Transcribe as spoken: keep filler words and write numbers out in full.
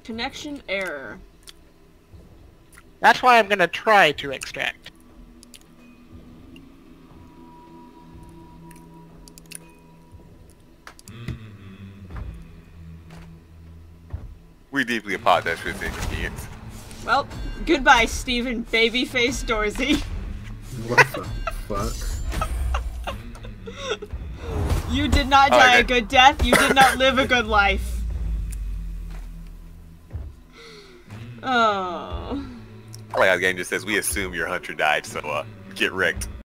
Connection error. That's why I'm gonna try to extract. We deeply apologize for this inconvenience. Well, goodbye, Stephen Babyface Dorsey. What the fuck? You did not Oh, die okay. a good death. You did not live a good life. Oh. I like how the game just says, we assume your hunter died, so uh, get wrecked.